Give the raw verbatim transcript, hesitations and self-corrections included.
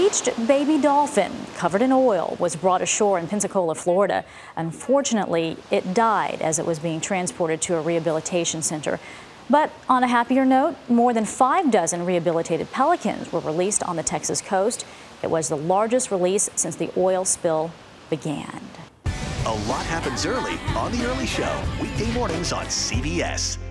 bleached baby dolphin covered in oil was brought ashore in Pensacola, Florida. Unfortunately, it died as it was being transported to a rehabilitation center. But on a happier note, more than five dozen rehabilitated pelicans were released on the Texas coast. It was the largest release since the oil spill began. A lot happens early on The Early Show, weekday mornings on C B S.